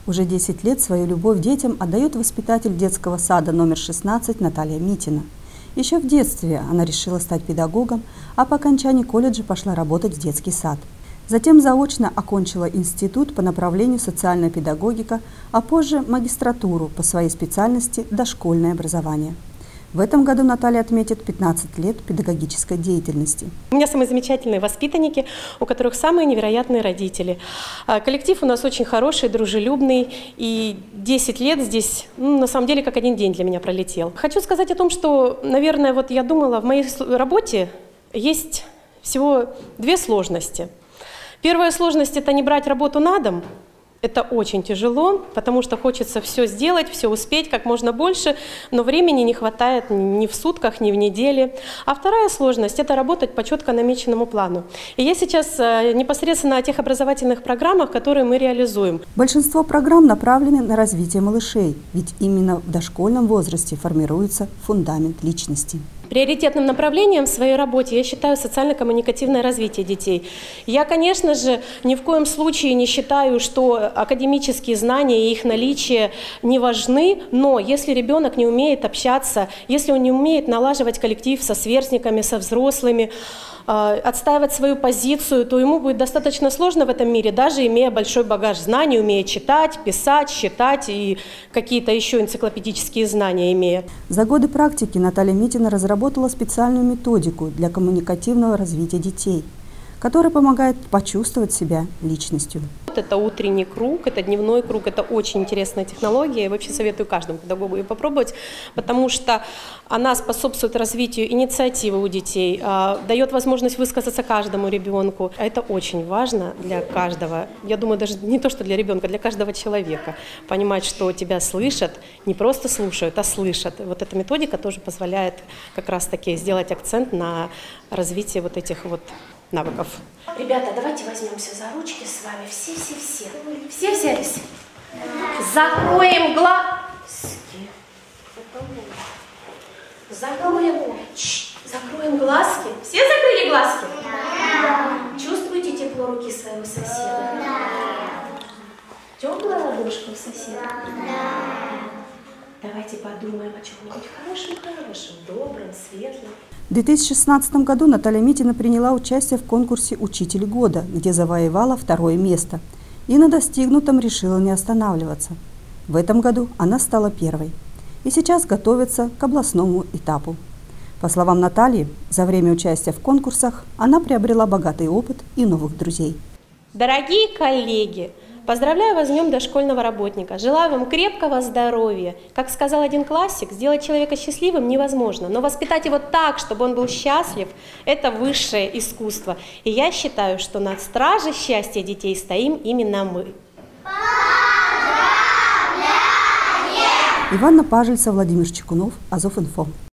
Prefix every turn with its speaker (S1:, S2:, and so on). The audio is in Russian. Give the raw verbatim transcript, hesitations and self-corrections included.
S1: Уже десять лет свою любовь детям отдает воспитатель детского сада номер шестнадцать Наталья Митина. Еще в детстве она решила стать педагогом, а по окончании колледжа пошла работать в детский сад. Затем заочно окончила институт по направлению социальная педагогика, а позже магистратуру по своей специальности дошкольное образование. В этом году Наталья отметит пятнадцать лет педагогической деятельности.
S2: У меня самые замечательные воспитанники, у которых самые невероятные родители. Коллектив у нас очень хороший, дружелюбный, и десять лет здесь, ну, на самом деле, как один день для меня пролетел. Хочу сказать о том, что, наверное, вот я думала, в моей работе есть всего две сложности. Первая сложность – это не брать работу на дом. Это очень тяжело, потому что хочется все сделать, все успеть как можно больше, но времени не хватает ни в сутках, ни в неделе. А вторая сложность – это работать по четко намеченному плану. И я сейчас непосредственно о тех образовательных программах, которые мы реализуем.
S1: Большинство программ направлены на развитие малышей, ведь именно в дошкольном возрасте формируется фундамент личности.
S2: Приоритетным направлением в своей работе я считаю социально-коммуникативное развитие детей. Я, конечно же, ни в коем случае не считаю, что академические знания и их наличие не важны, но если ребенок не умеет общаться, если он не умеет налаживать коллектив со сверстниками, со взрослыми, отстаивать свою позицию, то ему будет достаточно сложно в этом мире, даже имея большой багаж знаний, умея читать, писать, считать и какие-то еще энциклопедические знания имея.
S1: За годы практики Наталья Митина разработала специальную методику для коммуникативного развития детей, которая помогает почувствовать себя личностью.
S2: Это утренний круг, это дневной круг, это очень интересная технология. Я вообще советую каждому педагогу ее попробовать, потому что она способствует развитию инициативы у детей, дает возможность высказаться каждому ребенку. Это очень важно для каждого, я думаю, даже не то, что для ребенка, для каждого человека. Понимать, что тебя слышат, не просто слушают, а слышат. Вот эта методика тоже позволяет как раз-таки сделать акцент на развитии вот этих вот навыков.
S3: Ребята, давайте возьмемся за ручки с вами. Все-все-все. Все взялись? Закроем глазки. Закроем. Ч, закроем глазки. Все закрыли глазки? Да. Чувствуете тепло руки своего соседа? Да. Теплая ладошка у соседа? Да. Давайте подумаем о чем-нибудь хорошем-хорошем, добром, светлом.
S1: В две тысячи шестнадцатом году Наталья Митина приняла участие в конкурсе «Учитель года», где завоевала второе место. И на достигнутом решила не останавливаться. В этом году она стала первой. И сейчас готовится к областному этапу. По словам Натальи, за время участия в конкурсах она приобрела богатый опыт и новых друзей.
S2: Дорогие коллеги! Поздравляю вас с Днем дошкольного работника. Желаю вам крепкого здоровья. Как сказал один классик, сделать человека счастливым невозможно, но воспитать его так, чтобы он был счастлив, это высшее искусство. И я считаю, что на страже счастья детей стоим именно мы.
S1: Иванна Пажельца, Владимир Чекунов, Азов инфо.